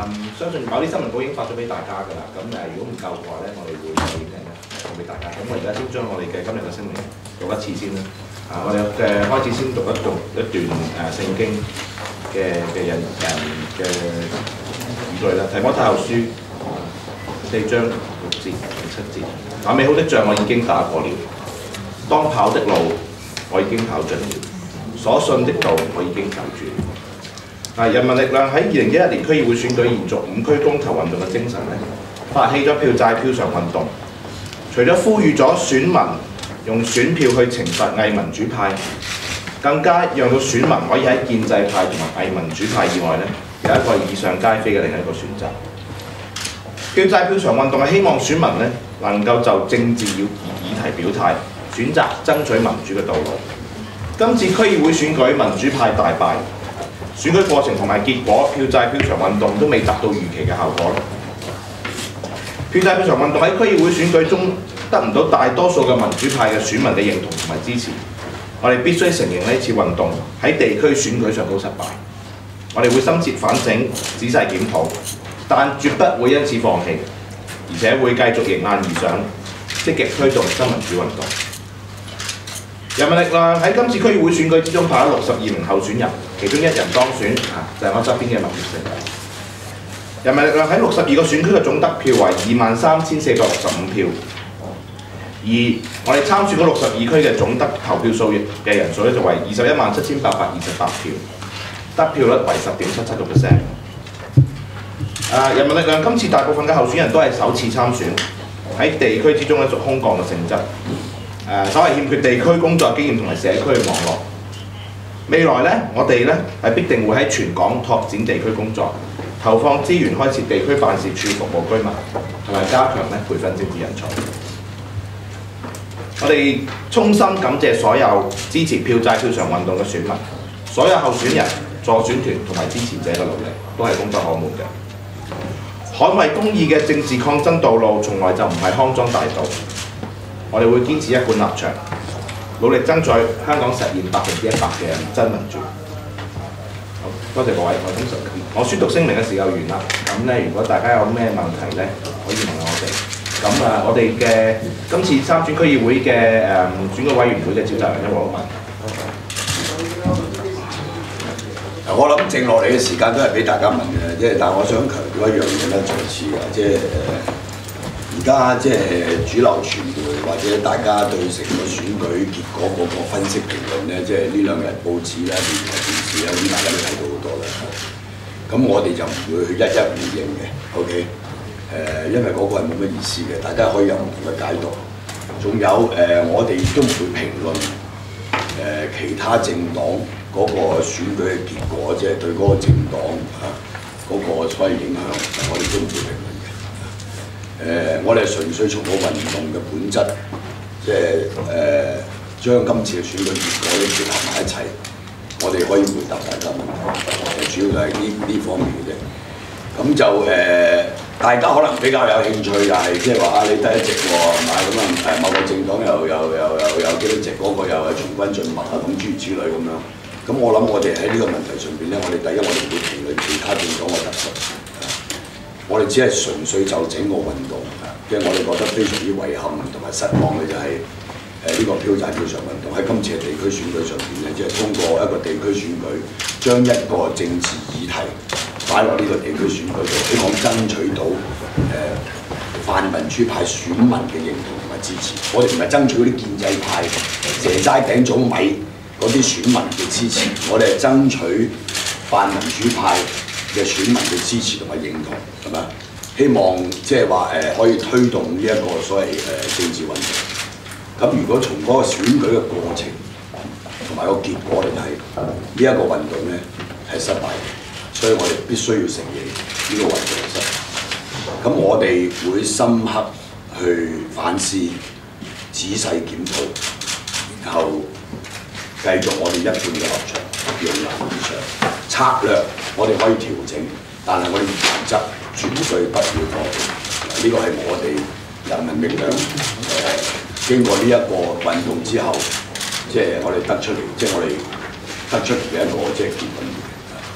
相信某啲新聞稿已經發咗俾大家㗎啦。咁如果唔夠嘅話咧，我哋會影嚟咧送俾大家。咁我而家先將我哋嘅今日嘅聲明讀一次先啦。我哋開始先讀一段聖經嘅語句啦。提摩太後書4章6節7節。那美好的仗我已經打過了，當跑的路我已經跑盡了，所信的道我已經守住了。人民力量喺2011年區議會選舉延續5區公投運動嘅精神咧，發起咗票債票償運動。除咗呼籲咗選民用選票去懲罰偽民主派，更加讓到選民可以喺建制派同埋偽民主派以外咧，有一個以上皆非嘅另一個選擇。票債票償運動係希望選民咧能夠就政治議題表態，選擇爭取民主嘅道路。今次區議會選舉民主派大敗。選舉過程同埋結果，票債票償運動都未達到預期嘅效果。票債票償運動喺區議會選舉中得唔到大多數嘅民主派嘅選民嘅認同同埋支持。我哋必須承認呢次運動喺地區選舉上都失敗。我哋會深切反省、仔細檢討，但絕不會因此放棄，而且會繼續迎難而上，積極推動新民主運動。人民力量喺今次區議會選舉之中派咗62名候選人，其中1人當選，就係我側邊嘅麥業成。人民力量喺62個選區嘅總得票為23,465票，而我哋參選嗰62區嘅總得投票數嘅人數咧就為217,828票，得票率為10.77%。人民力量今次大部分嘅候選人都係首次參選，喺地區之中咧屬空降嘅性質。稍為欠缺地區工作經驗同埋社區嘅網絡。未來咧，我哋咧係必定會喺全港拓展地區工作，投放資源開設地區辦事處服務居民，同埋加強咧培訓政治人才。我哋衷心感謝所有支持票債票償運動嘅選民，所有候選人、助選團同埋支持者嘅努力都係功不可沒嘅。捍衛公義嘅政治抗爭道路，從來就唔係康莊大道。我哋會堅持一貫立場，努力爭取香港實現100%嘅真民主。好，多謝各位，我宣讀聲明嘅時候完啦。咁咧，如果大家有咩問題咧，可以問我哋。咁我哋嘅今次參選區議會嘅選舉委員會嘅召集人黃毓民。 我諗剩落嚟嘅時間都係俾大家問嘅，但係我想強調一樣嘢咧，再次而家主流傳媒或者大家對成個選舉結果嗰個分析評論咧，呢2日報紙啦、電視啦，咁大家都睇到好多啦。咁我哋就唔會去一一回應嘅 ，OK？ 因為嗰個係冇乜意思嘅，大家可以有唔同嘅解讀。仲有我哋亦都唔會評論其他政黨嗰個選舉嘅結果，對嗰個政黨嗰個所謂影響，我哋都唔會評論。我哋純粹從個運動嘅本質，將今次嘅選舉結果咧結合埋一齊，我哋可以回答大家問題。主要就係呢方面嘅啫。咁就大家可能比較有興趣，就係話你得1席喎，係嘛？咁某個政黨又幾多席，嗰個又係從軍進墨啊，咁諸如此類咁樣。咁我諗我哋喺呢個問題上邊咧，我哋第一我哋唔會評論其他政黨嘅特色。我哋只係純粹就整個運動，我哋覺得非常之遺憾同埋失望嘅就係呢個票債票償運動喺今次嘅地區選舉上邊咧，通過一個地區選舉，將一個政治議題擺落呢個地區選舉度，希望爭取到泛民主派選民嘅認同同埋支持。我哋唔係爭取嗰啲建制派蛇齋餅粽米嗰啲選民嘅支持，我哋係爭取泛民主派嘅選民嘅支持同埋認同，係咪？希望可以推動呢一個所謂政治運動。咁如果從嗰個選舉嘅過程同埋個結果嚟睇，呢一個運動咧係失敗嘅，所以我哋必須要承認呢個運動係失敗。咁我哋會深刻去反思、仔細檢討，然後繼續我哋一貫嘅立場，迎難而上。策略我哋可以調整，但係我哋原則絕對不要放棄。呢個係我哋人民力量經過呢一個運動之後，我哋得出嚟，我哋得出嚟嘅一個結論。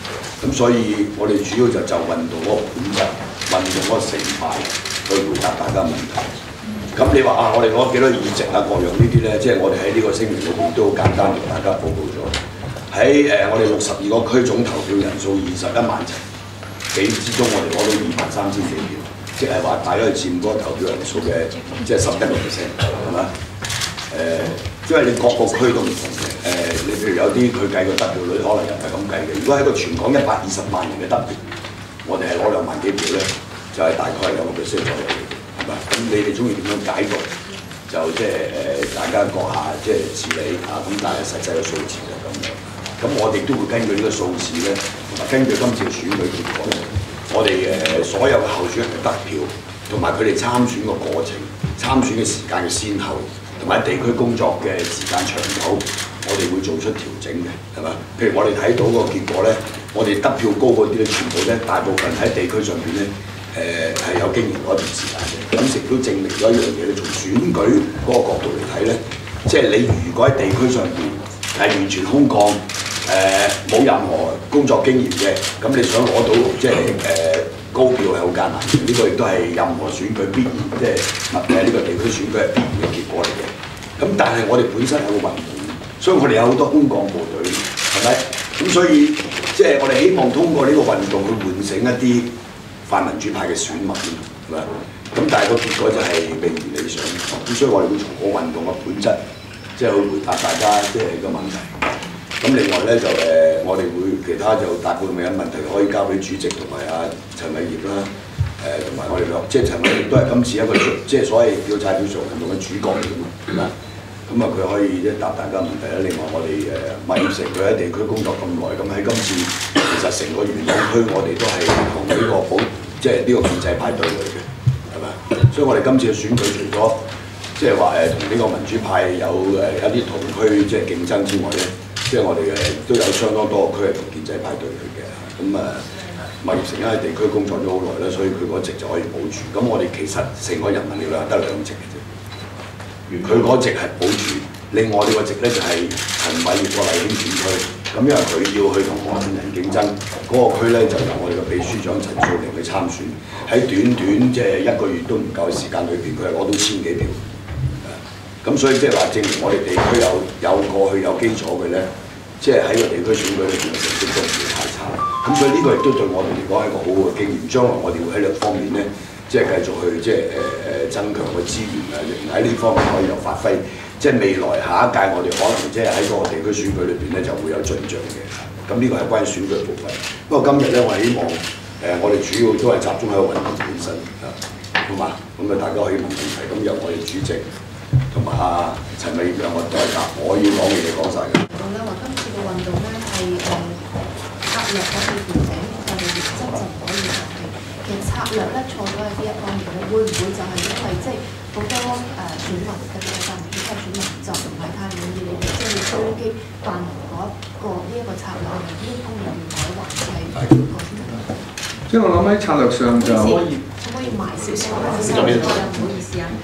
咁所以我哋主要就運動嗰個本質、運動嗰個成敗去回答大家問題。咁你話啊，我哋攞幾多議席啊，各樣呢啲咧，即係我哋喺呢個聲明裏邊都好簡單同大家報告咗。喺我哋62個區總投票人數21萬幾之中，我哋攞到23000幾票，即係話大概佔嗰個投票人數嘅即係11%，係嘛？因為你各個區都唔同嘅，你譬如有啲佢計個得票率可能又唔係咁計嘅。如果喺個全港120萬人嘅得票，我哋係攞2萬幾票咧，就係大概係2%左右嘅，係嘛？咁你哋中意點樣解讀，就即係大家閣下即係治理啊，咁但係實際嘅數字就咁樣。咁我哋都會根據呢個數字咧，同埋根據今次嘅選舉結果咧，我哋所有嘅候選人嘅得票，同埋佢哋參選嘅過程、參選嘅時間嘅先後。同埋地區工作嘅時間長久，我哋會做出調整嘅，係嘛？譬如我哋睇到個結果咧，我哋得票高嗰啲咧，全部咧大部分喺地區上邊咧，係有經營嗰一段時間嘅。咁亦都證明咗一樣嘢咧，從選舉嗰個角度嚟睇咧，即係你如果喺地區上邊係完全空降，冇任何工作經驗嘅，咁你想攞到即係高票係好艱難嘅，呢個亦都係任何選舉必然，即係呢個地區選舉係必然嘅結果嚟嘅。咁但係我哋本身係個運動，所以我哋有好多空降部隊，係咪？咁所以即係我哋希望通過呢個運動去喚醒一啲泛民主派嘅選民，係咪？咁但係個結果就係未如理想。咁所以我哋會從個運動嘅本質，即係去回答大家即係個問題。咁另外咧就我哋會其他就大部分嘅問題可以交俾主席同埋阿陳偉業啦，同埋我哋兩，即係陳偉業都係今次一個即係所謂叫債票上運動嘅主角嚟嘅嘛，係嘛？咁啊佢可以即係答大家問題啦。另外我哋麥業成佢喺地區工作咁耐，咁喺今次其實成個元朗區我哋都係同呢個即係呢個建制派對嚟嘅，係嘛？所以我哋今次嘅選舉除咗即係話同呢個民主派有一啲同區即係競爭之外咧。即係我哋都有相當多個區係同建制派對佢嘅，咁麥業成因為地區工作咗好耐啦，所以佢嗰席就可以保住。咁我哋其實成個人民力量得2席嘅啫，佢嗰席係保住，另外呢個席咧就係陳偉業個麗興選區，咁因為佢要去同何俊仁競爭，嗰個區咧就由我哋嘅秘書長陳素玲去參選，喺短即係1個月都唔夠時間裏邊，佢係攞到1000幾票。咁所以即係話證明我哋地區有過去有基礎嘅咧。即係喺個地區選舉裏邊嘅成績都唔會太差，咁所以呢個亦都對我哋嚟講係一個好好嘅經驗。將來我哋會喺呢方面咧，即係繼續去即係增強個資源啊，喺呢方面可以有發揮。即係未來下一屆我哋可能即係喺個地區選舉裏邊咧就會有進帳嘅。咁呢個係關於選舉嘅部分。不過今日咧，我係希望我哋主要都係集中喺個運動本身啊，好嘛？咁啊，大家可以問問題。咁由我哋主席同埋阿陳偉業兩個代答，我要講嘅嘢講晒嘅。 講咧話今次嘅運動咧係策略可以調整，但係原則就唔可以放棄。其實策略咧錯咗喺邊一方面咧？會唔會就係因為即係好多選民嘅比較大部分選民就唔係太滿意你哋即係要追擊泛民嗰呢一個策略，係咪呢方面要改，還是係點講先？ 即係我諗喺策略上就可唔可以埋少少？唔好意思啊。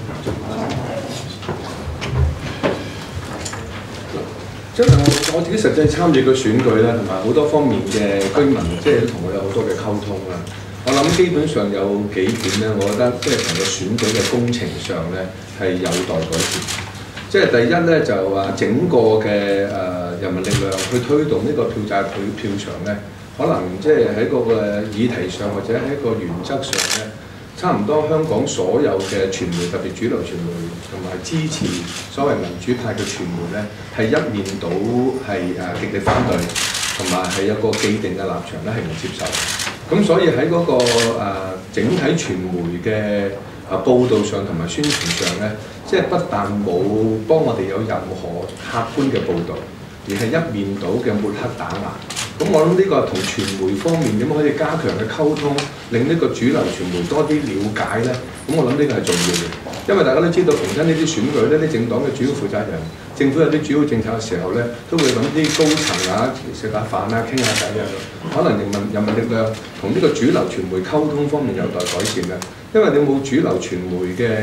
因為我自己實際參與個選舉咧，同埋好多方面嘅居民，即係同我有好多嘅溝通啦。我諗基本上有幾點咧，我覺得即係成個選舉嘅工程上咧係有待改善。即係第一咧就話整個嘅人民力量去推動呢個票債票場咧，可能即係喺嗰個議題上或者喺個原則上咧。差唔多香港所有嘅傳媒，特別主流傳媒同埋支持所謂民主派嘅傳媒咧，係一面倒係極力反對，同埋係有個既定嘅立場咧係唔接受。咁所以喺嗰個整體傳媒嘅報導上同埋宣傳上咧，即係不但冇幫我哋有任何客觀嘅報導，而係一面倒嘅抹黑打壓。咁我諗呢個係同傳媒方面點樣可以加強嘅溝通，令呢個主流傳媒多啲了解咧。咁我諗呢個係重要嘅，因為大家都知道逢親呢啲選舉咧，啲政黨嘅主要負責人，政府有啲主要政策嘅時候咧，都會揾啲高層啊食下飯啊傾下偈啊。可能人民力量同呢個主流傳媒溝通方面有待改善嘅，因為你冇主流傳媒嘅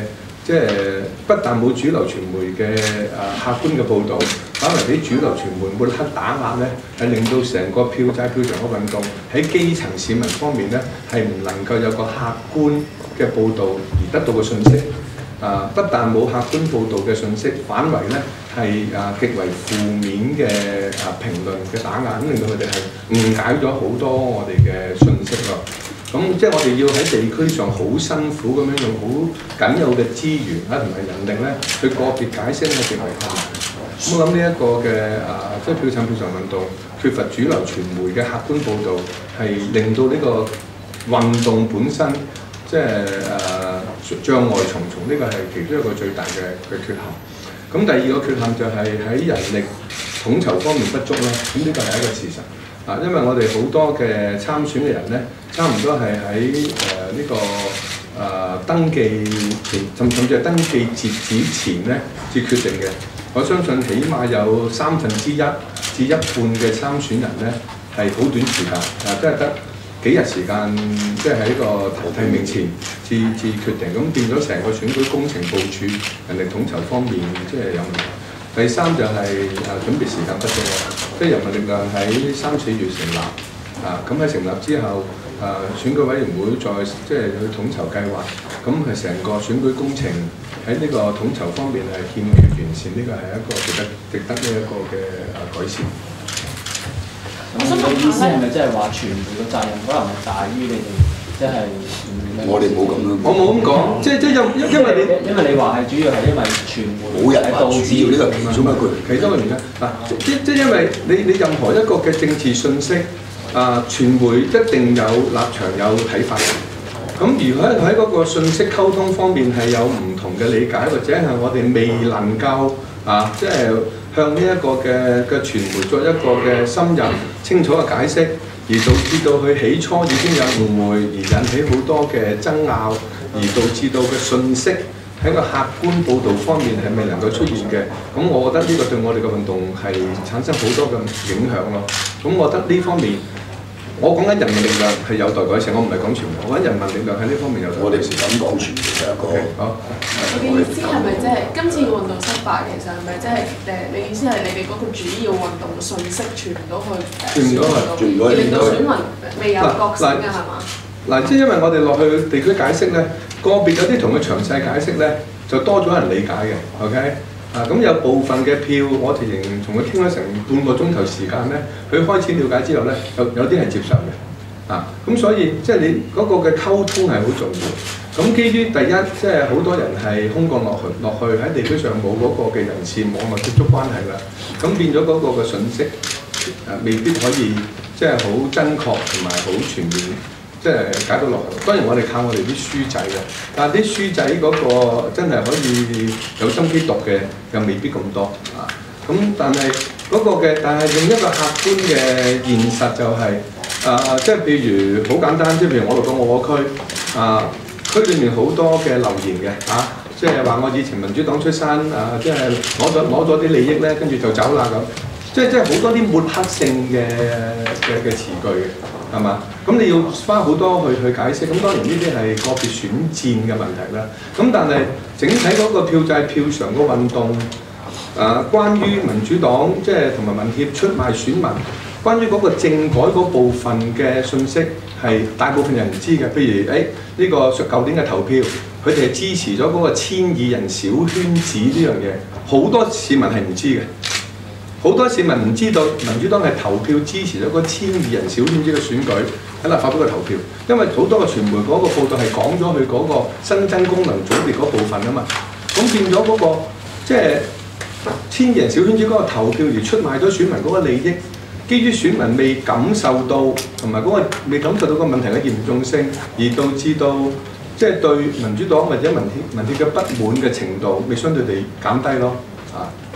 即係不但冇主流傳媒嘅客觀嘅報導，反為俾主流傳媒抹黑打壓咧，係令到成個票債票場嘅運動喺基層市民方面咧係唔能夠有個客觀嘅報導而得到嘅信息。不但冇客觀報導嘅信息，反為咧係極為負面嘅評論嘅打壓，咁令到佢哋係誤解咗好多我哋嘅信息咯。咁即係我哋要喺地區上好辛苦咁樣用好僅有嘅資源同埋人力咧，去個別解釋係極為困難。咁我諗呢一個嘅即係票債票場運動缺乏主流傳媒嘅客觀報導，係令到呢個運動本身即係障礙重重，呢個係其中一個最大嘅缺陷。咁第二個缺陷就係喺人力統籌方面不足啦。咁呢個係一個事實。因為我哋好多嘅參選嘅人咧，差唔多係喺呢個登記前，甚至係登記截止前咧至決定嘅。我相信起碼有1/3至1半嘅參選人咧係好短時間，即係得幾日時間，即係喺個投提名前至決定，咁變咗成個選舉工程部署、人力統籌方面即係有問題。第三就係準備時間不足，即係人民力量喺3、4月成立，咁喺成立之後，選舉委員會再即係去統籌計劃，咁係成個選舉工程喺呢個統籌方面係欠缺完善，呢個係一個值得呢一個嘅改善。 咁你意思係咪即係話傳媒嘅責任可能係大於你哋，即係我哋冇咁樣， 我冇咁講，即係因為你話係主要係因為傳媒冇人話主要呢個其中一個其中一個原因即係因為你任何一個嘅政治信息傳媒一定有立場有睇法嘅。咁如果喺嗰個信息溝通方面係有唔同嘅理解，或者係我哋未能夠即係向呢一個嘅傳媒作一個嘅深入清楚嘅解釋，而導致到佢起初已經有誤會，而引起好多嘅爭拗，而導致到嘅信息喺個客觀報導方面係未能夠出現嘅。咁我覺得呢個對我哋嘅運動係產生好多嘅影響咯。咁我覺得呢方面，我講緊人民力量係有待改善，我唔係講傳媒，我講人民力量喺呢方面有待改善。 我哋唔敢講傳媒係一個。 好。我嘅意思係咪即係今次嘅運動失敗，其實係咪即係你意思係你哋嗰個主要運動嘅信息傳唔到去而令到選民未有覺醒嘅係嘛？ 嗱，即係因為我哋落去地區解釋咧，個別有啲同佢詳細解釋咧，就多咗人理解嘅 ，OK？ 咁有部分嘅票，我哋仍同佢傾咗成半個鐘頭時間咧，佢開始了解之後咧，有啲係接受嘅，咁所以即係你嗰個嘅溝通係好重要。咁基於第一，即係好多人係空降落去喺地區上冇嗰個嘅人事網絡接觸關係啦，咁變咗嗰個嘅信息未必可以即係好真確同埋好全面。即係解到落去，當然我哋靠我哋啲書仔嘅，但係啲書仔嗰個真係可以有心機讀嘅，又未必咁多咁但係嗰個嘅，但係用一個客觀嘅現實就係即係譬如好簡單，即係譬如我錄到我個區裏面好多嘅留言嘅即係話我以前民主黨出身即係攞咗啲利益咧，跟住就走啦咁，即係好多啲抹黑性嘅詞句嘅。係嘛？咁你要花好多去解釋，咁當然呢啲係個別選戰嘅問題啦。咁但係整體嗰個票債票場個運動，關於民主黨即係同埋民協出賣選民，關於嗰個政改嗰部分嘅信息係大部分人唔知嘅。譬如呢個舊年嘅投票，佢哋係支持咗嗰個1,200人小圈子呢樣嘢，好多市民係唔知嘅。好多市民唔知道民主黨係投票支持咗嗰1,200人小圈子嘅選舉喺立法會嘅投票，因為好多個傳媒嗰個報道係講咗佢嗰個新增功能組別嗰部分啊嘛，咁變咗嗰個即係1,200人小圈子嗰個投票而出賣咗選民嗰個利益，基於選民未感受到同埋嗰個未感受到個問題嘅嚴重性，而導致到即係對民主黨或者民協嘅不滿嘅程度，未相對地減低咯